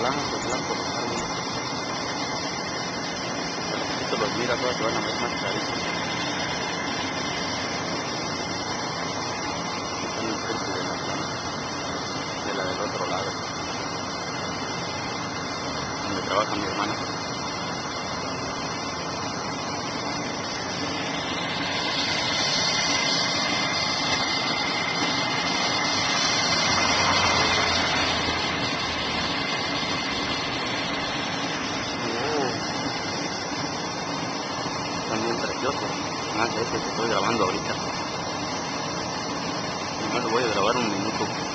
van a empezar a colocar bien. Pero si tú los miras, todas se van a ver más claritos. Están enfrente de la planta, de la del otro lado, donde trabaja mi hermana. Están bien preciosos. Más de este que estoy grabando ahorita. Primero voy a grabar un minuto.